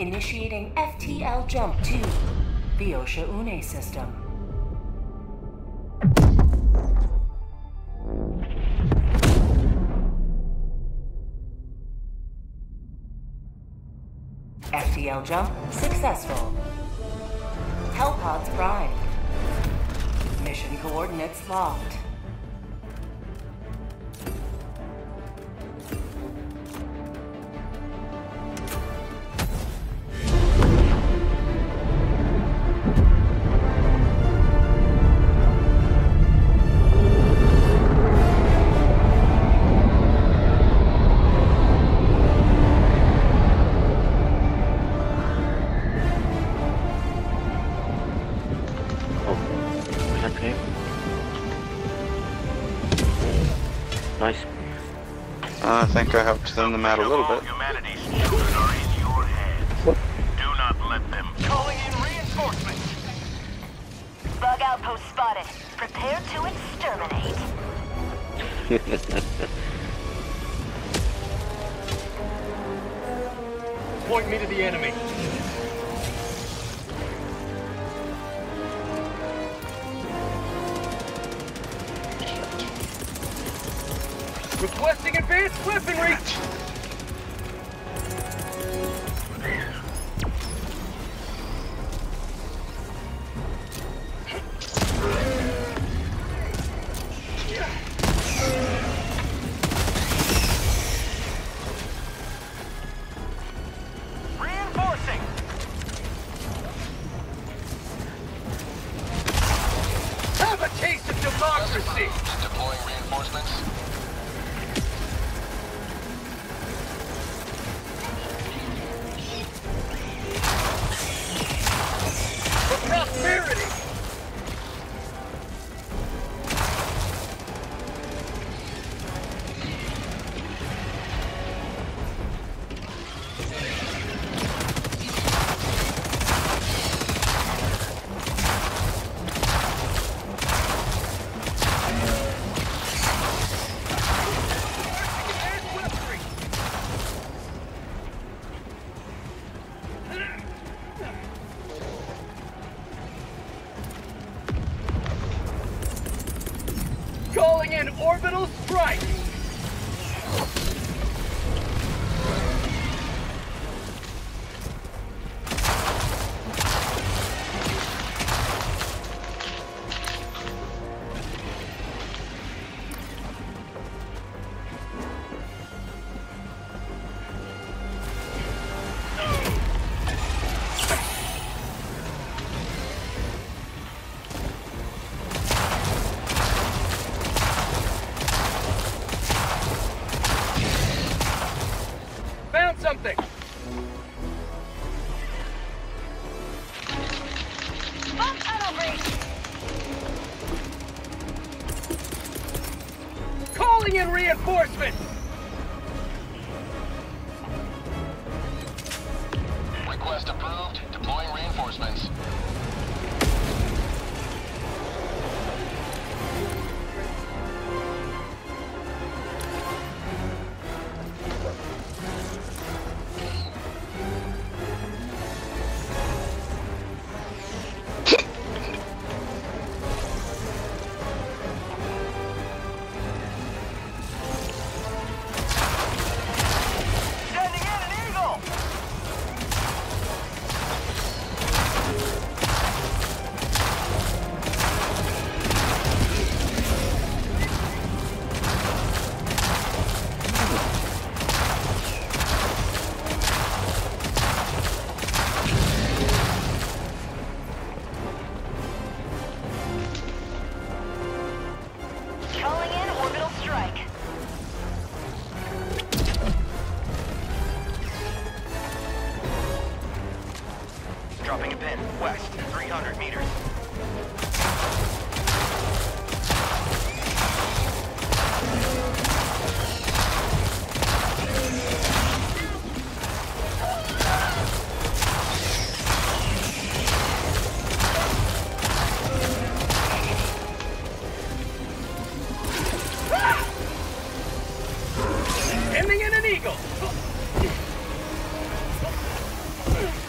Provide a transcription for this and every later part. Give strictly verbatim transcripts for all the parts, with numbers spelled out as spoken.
Initiating F T L jump to the Osha Une system. F T L jump successful. Hellpods primed. Mission coordinates locked. Nice. I think I helped them them out a little bit. Humanity's children are in your hands. Do not let them. Calling in reinforcements. Bug outpost spotted. Prepare to exterminate. Point me to the enemy. Requesting advanced weaponry! Reinforcing! Have a taste of democracy! Deploying reinforcements. Prosperity! Calling in orbital strike! Something. Bump tunnel breach. Calling in reinforcements. Request approved. Deploying reinforcements. Dropping a pin, west, three hundred meters. Ending in an eagle!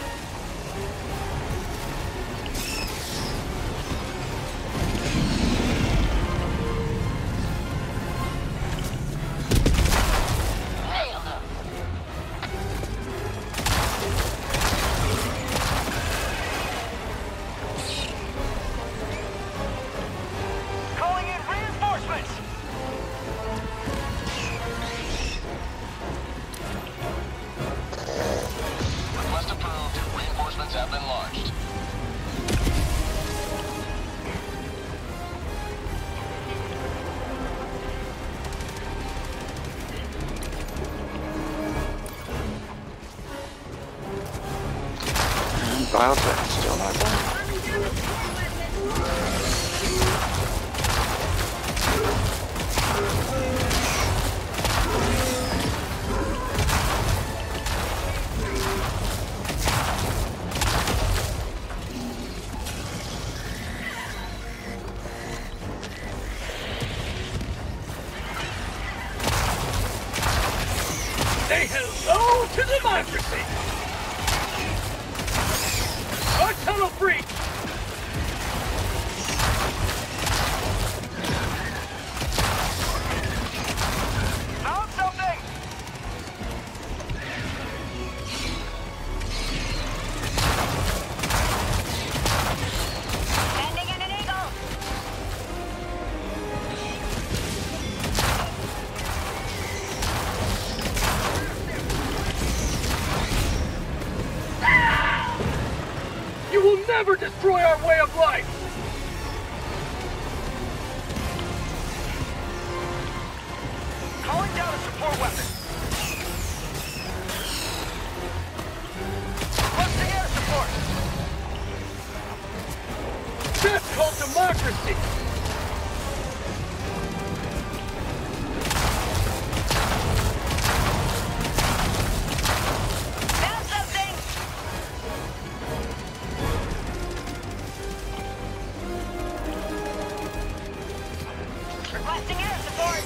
Biotech still not done. Say hello to democracy! Our tunnel breach! Found something! Sending in an eagle. You will never destroy our way of life! Calling down a support weapon. What's the air support? That's called democracy! Found something. Requesting air support.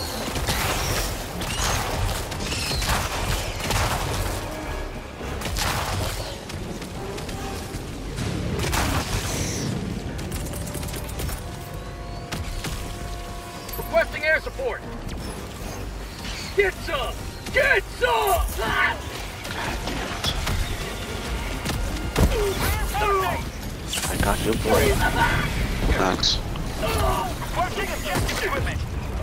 Requesting air support. Get some! Get some! Ah! I got you, boy. Thanks. Requesting objective equipment.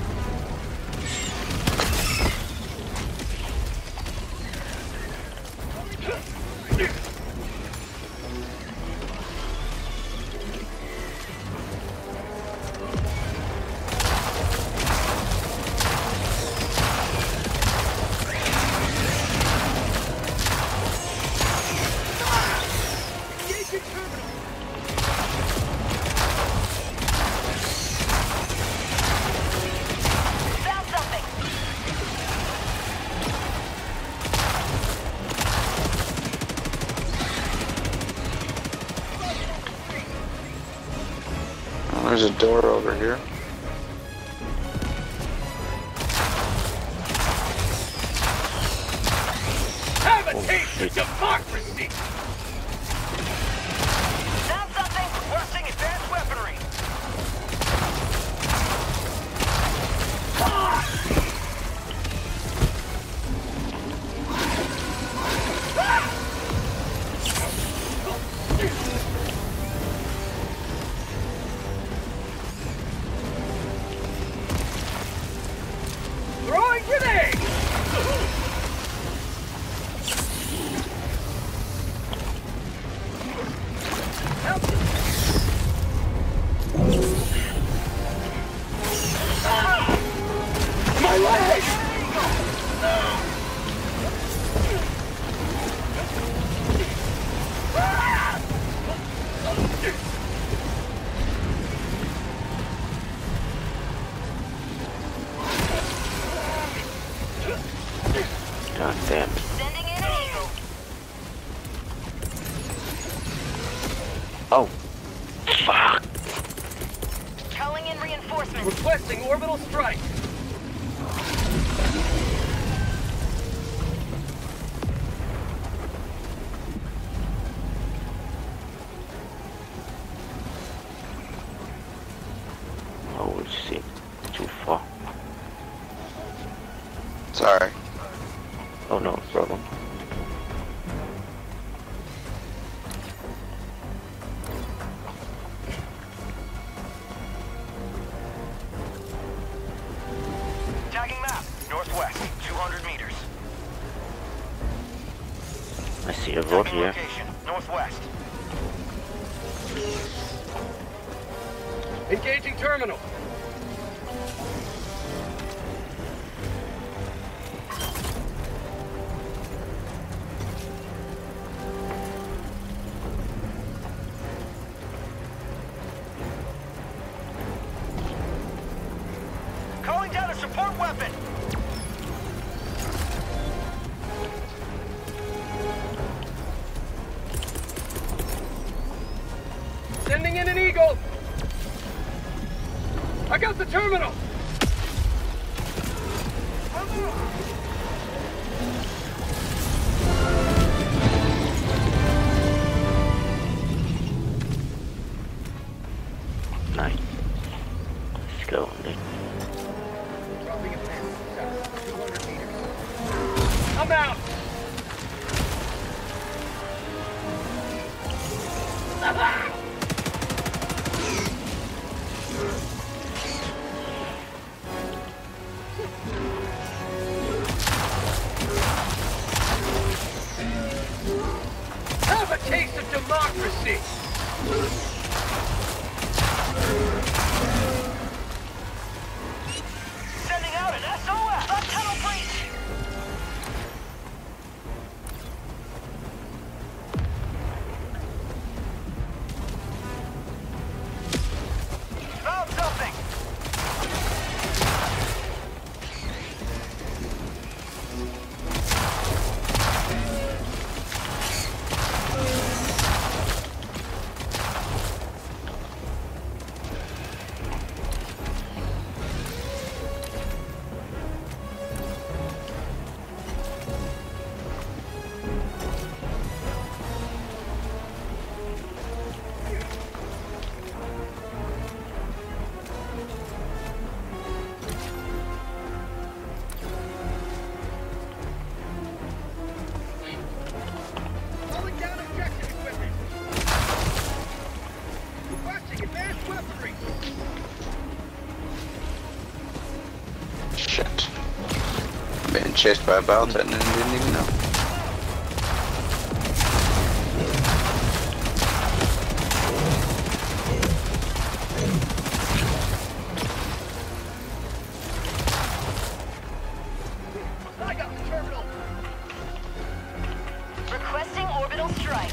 Found something. Oh, there's a door over here. Have a taste of democracy! Found something. Requesting advanced weaponry. Throwing grenade! Help me. My leg! God damn it. Sending in an eagle. Oh. Fuck. Calling in reinforcements. Requesting orbital strike. Oh shit. Too far. Sorry. Oh no problem. Tagging map, northwest, two hundred meters. I see a road Tagging here. location, northwest. Engaging terminal. Calling in an Eagle! I got the terminal! Nice. Let's go, dude. Dropping a pin. two hundred meters. I'm out! Have a taste of democracy! Sending out an S O S! A tunnel breach! Found something! Pulling down objective equipment! Requesting advanced weaponry! Shit. Being chased by a battle titan and didn't even know. I got the terminal! Requesting orbital strike.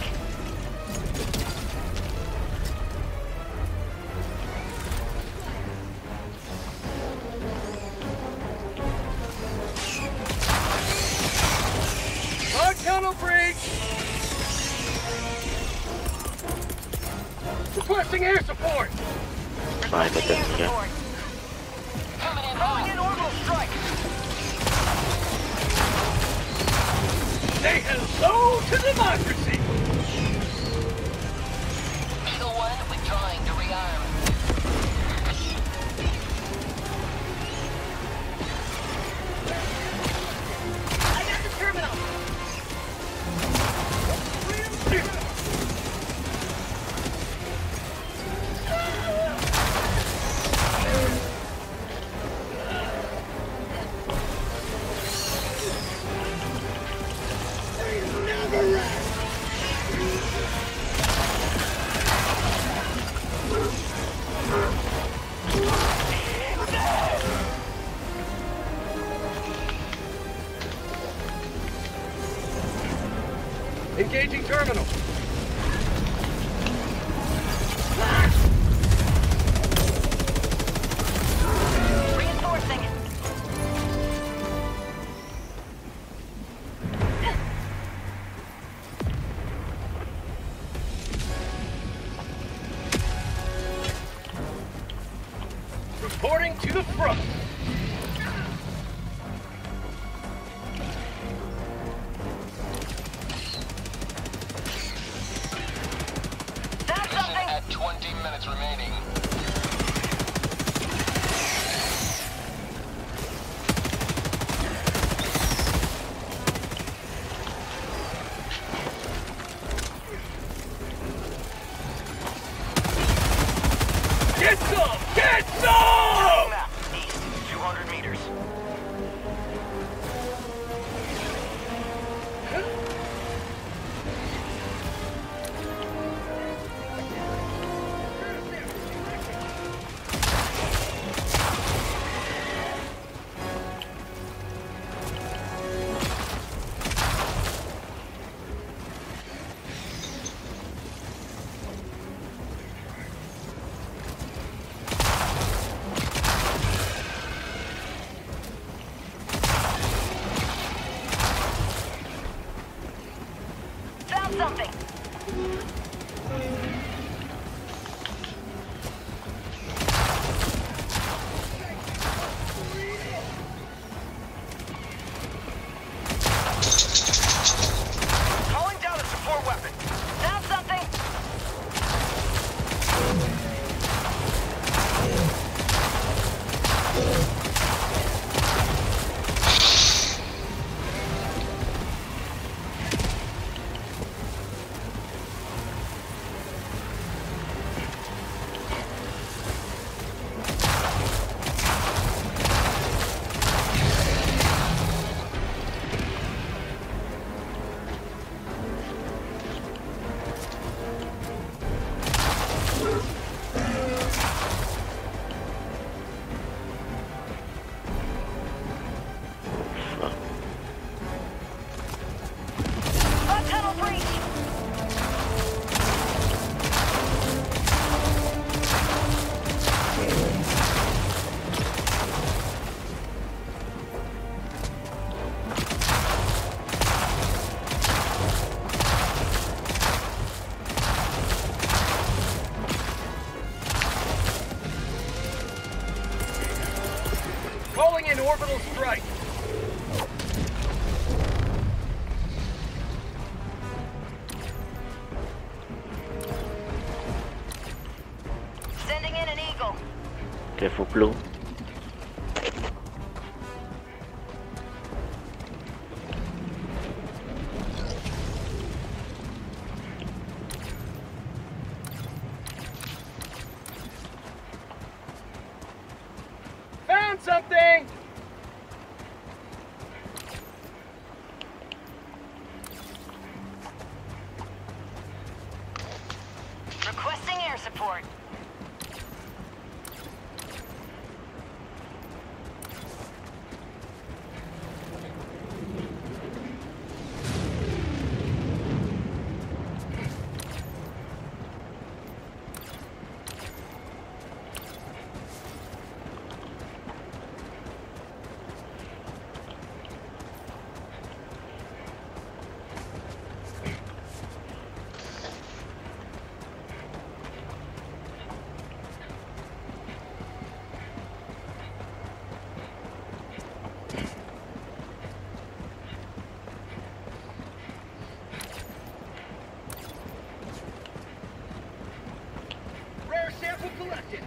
Hard tunnel breach! Requesting air support! Fine, but then again. Calling in orbital strike. Say hello to democracy! Eagle one withdrawing to rearm. I got the terminal. Engaging terminal! Reinforcing. Reporting to the front! Found something. At twenty minutes remaining. Get some! Get some! Map, east, two hundred meters. Found something. Careful, blue. Found something! Requesting air support. Rare sample collected.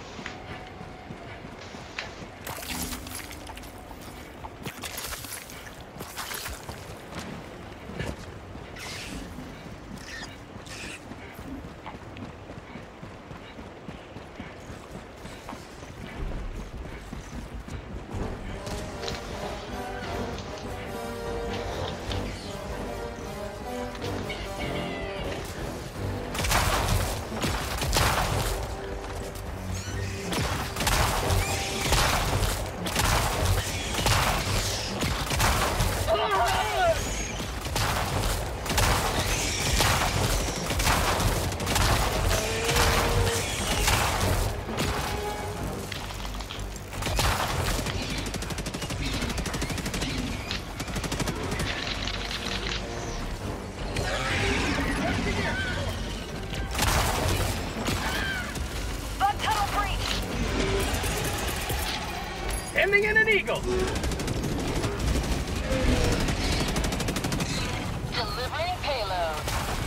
Bug tunnel breach. Sending in an eagle. Delivering payload.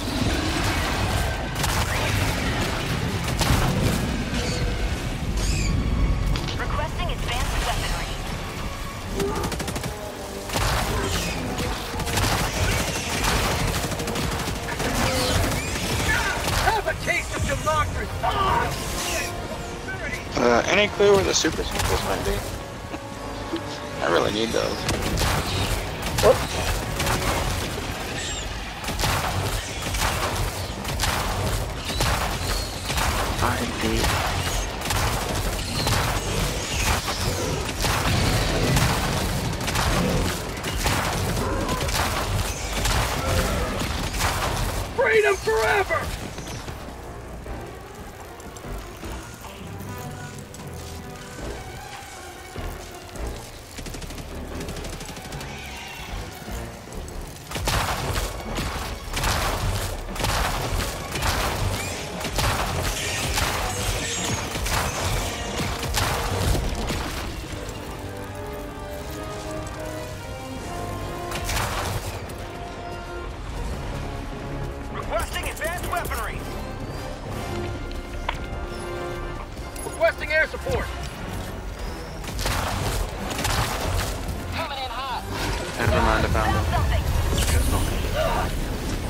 Requesting advanced weaponry. Have a taste of democracy. Ah, shit. Uh, any clue where the super samples might be? I really need those. I see. Freedom forever! Requesting advanced weaponry. Requesting air support. Coming in hot. Never mind, I found Found them. something.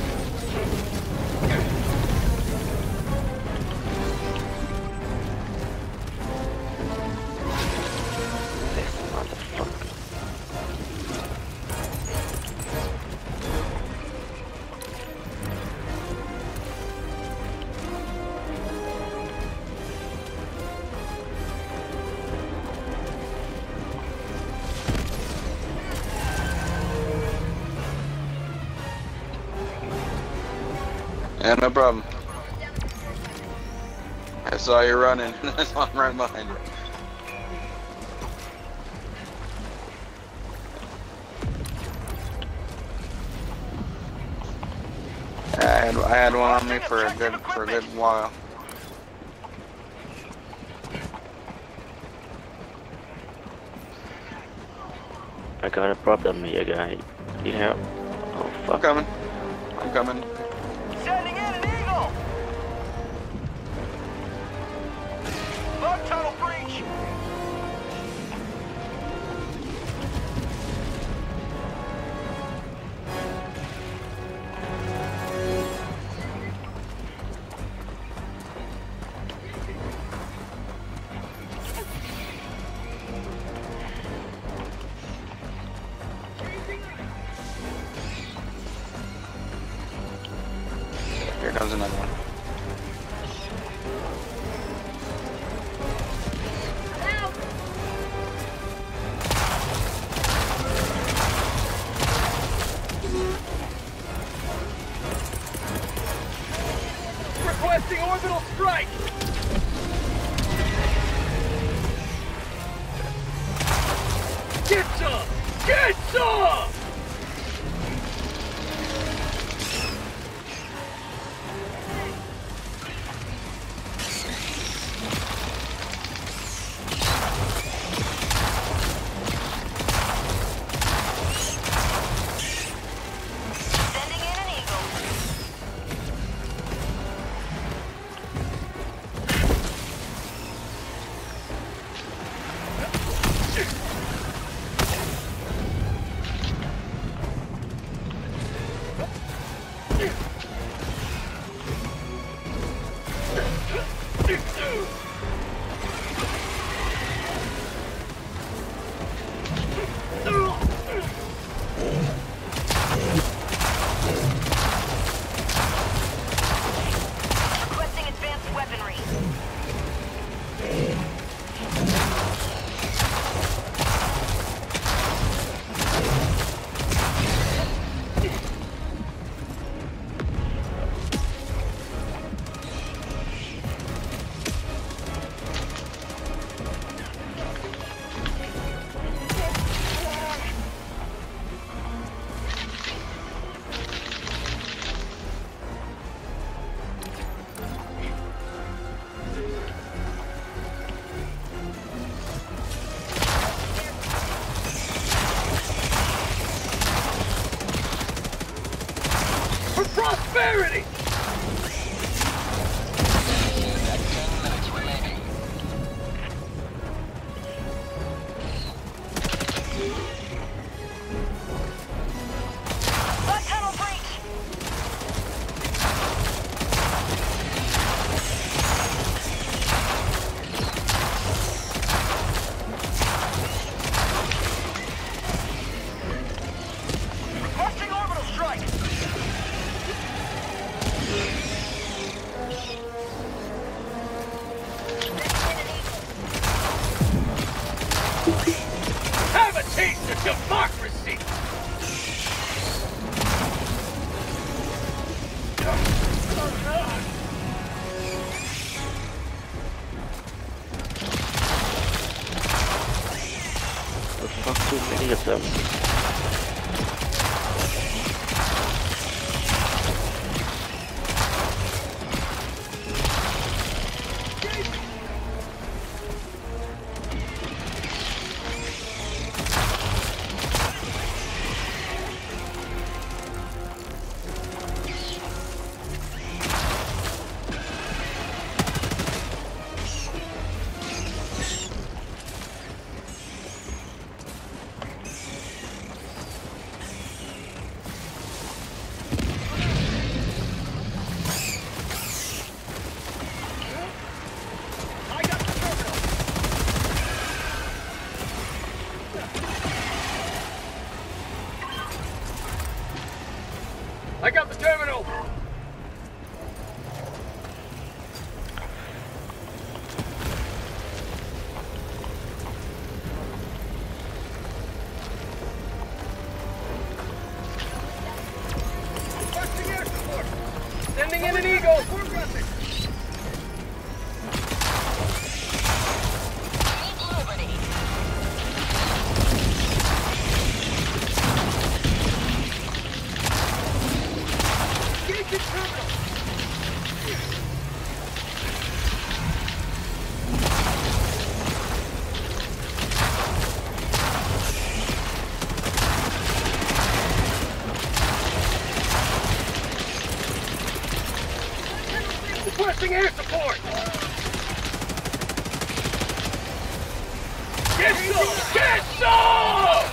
This motherfucker. Yeah, no problem. I saw you running. That's why I'm right behind you. I had I had one on me for a good for a good while. I got a problem here, guy. Need help? Oh I'm fuck. coming. I'm coming. Sending in an eagle. Bug tunnel breach. Here comes another one. Requesting orbital strike! Get some! Get some! Sending in an eagle. Requesting advanced weaponry. For prosperity! Bug tunnel breach. Requesting orbital strike! Have a taste of democracy! The fuck, too many of them. I got the terminal! I got the terminal! Requesting air support! Sending in an eagle! Progressing! Need liberty. Engage the terminal! Requesting air support! Get some! Get some!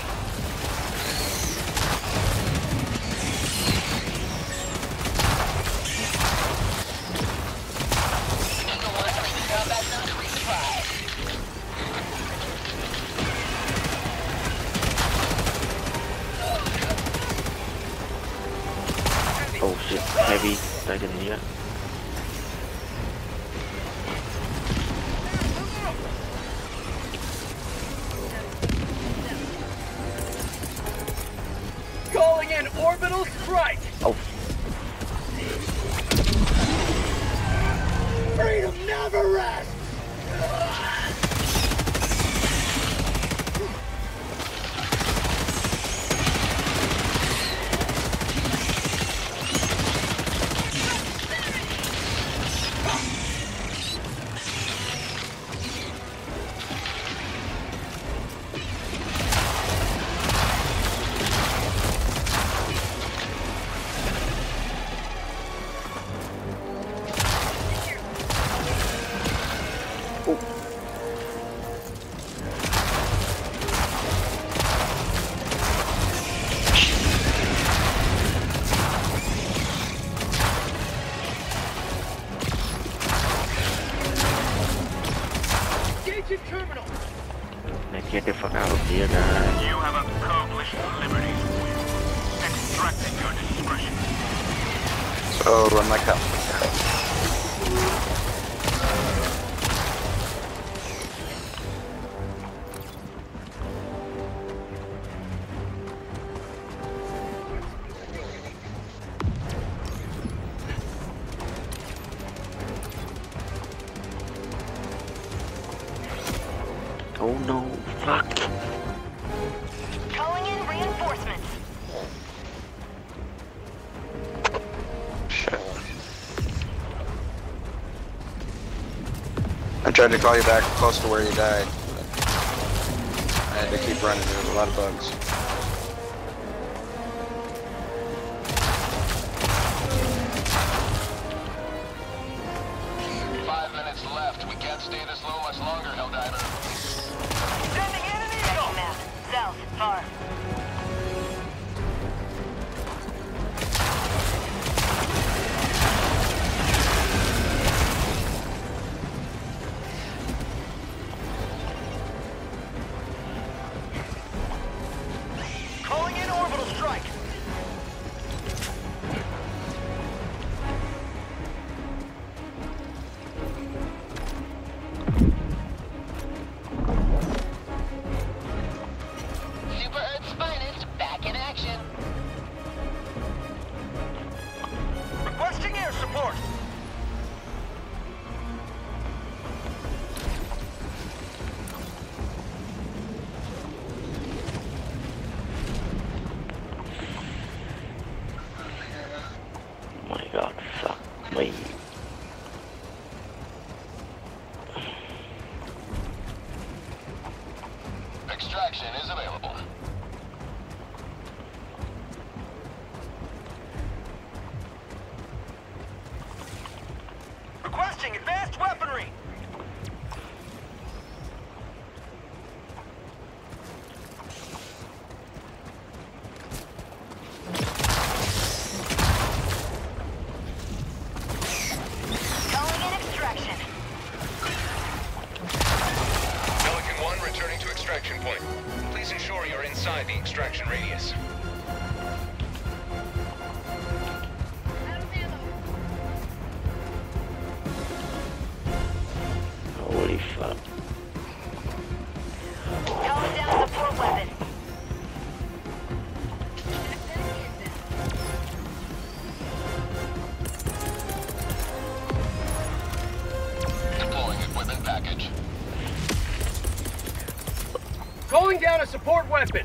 Eagle one entering combat zone to resupply. Oh shit. the heavy titan here. Calling in orbital strike! Oh, Freedom never rests! Terminal. let's get the fuck out of here, guys. You have accomplished liberty. Extract at your discretion. So run like hell. Oh no, fuck. Calling in reinforcements. Shit. I tried to call you back close to where you died. But I had to keep running. There was a lot of bugs. Five minutes left. We can't stay this low much longer, Helldiver. Sending in an eagle. Map. South. Far. Calling in orbital strike! Super Earth's finest back in action. Requesting air support! Oh my god, fuck me. Extraction is available. Requesting advanced weaponry! Calling in extraction. Pelican one returning to extraction point. Please ensure you're inside the extraction radius. Holy fuck. Calling down support weapon. Deploying equipment package. Calling down a support weapon!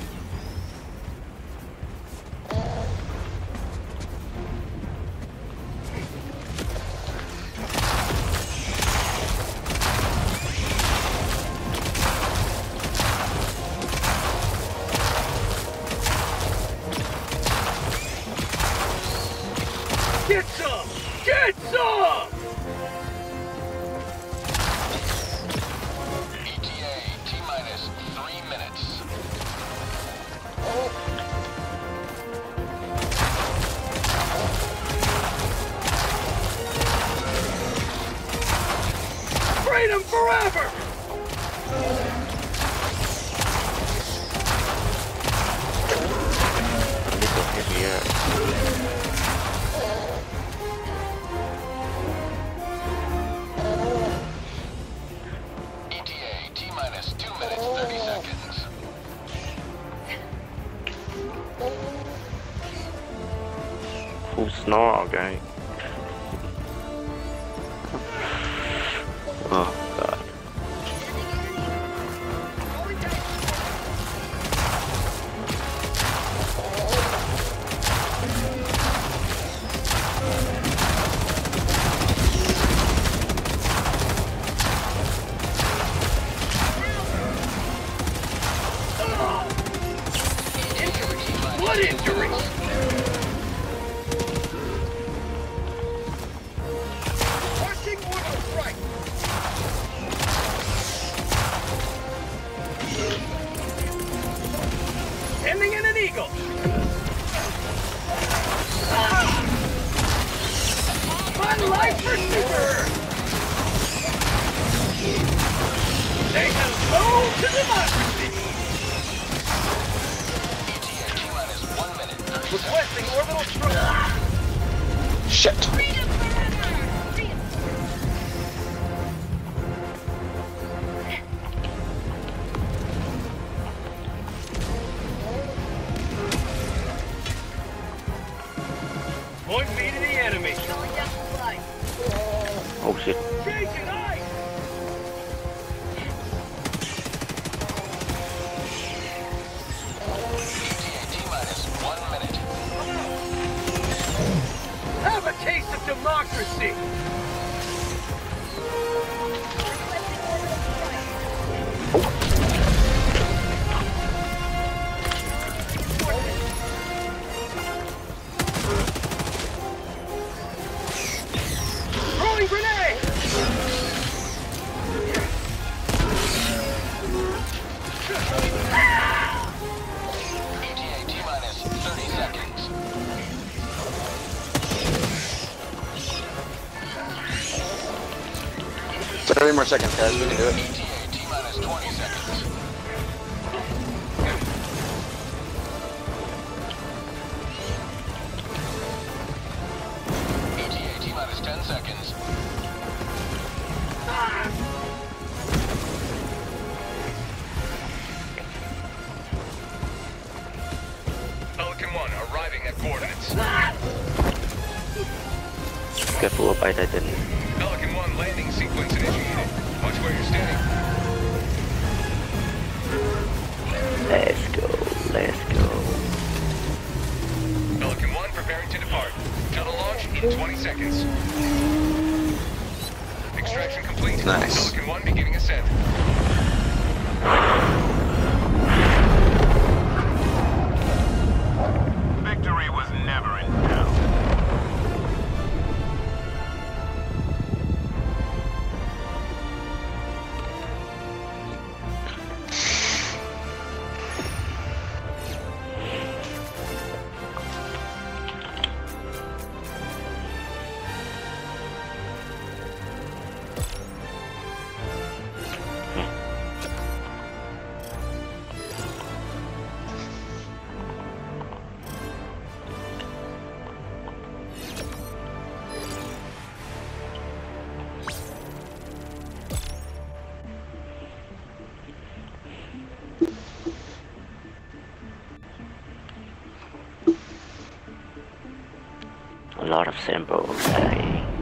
Get some! Get some! E T A T-minus three minutes. Freedom forever! A little heavier. full snarl, guy. Oh god. Blood injury! Watching orbital strike! Ending in an eagle! Ah! One life for super! They have flown to democracy! Requesting orbital stroke! Shit. Point me to the enemy! Oh shit. Chasing ice! Have a taste of democracy! Throwing grenade! thirty more seconds, guys. We can do it. Pelican one arriving at coordinates. Careful up, I didn't. Pelican one landing sequence initiated. Watch where you're standing. Let's go, let's go. Pelican one preparing to depart. Shuttle launch in twenty seconds. Extraction complete. Nice. Pelican one beginning ascent. Victory was never in doubt. A lot of samples. I